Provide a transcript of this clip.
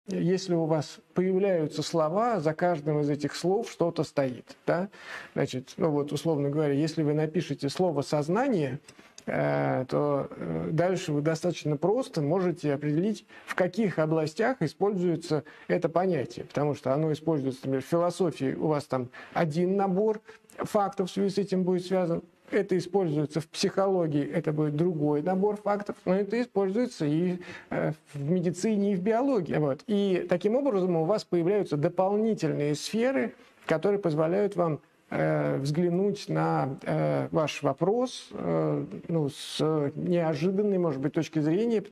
если у вас появляются слова, за каждым из этих слов что-то стоит. Да? Значит, ну вот, условно говоря, если вы напишете слово «сознание», то дальше вы достаточно просто можете определить, в каких областях используется это понятие. Потому что оно используется, например, в философии у вас там один набор фактов в связи с этим будет связан. Это используется в психологии, это будет другой набор фактов, но это используется и в медицине, и в биологии. Вот. И таким образом у вас появляются дополнительные сферы, которые позволяют вам взглянуть на ваш вопрос с неожиданной, может быть, точки зрения,